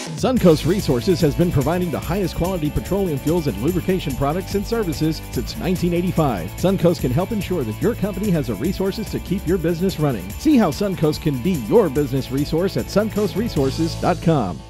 Suncoast Resources has been providing the highest quality petroleum fuels and lubrication products and services since 1985. Suncoast can help ensure that your company has the resources to keep your business running. See how Suncoast can be your business resource at suncoastresources.com.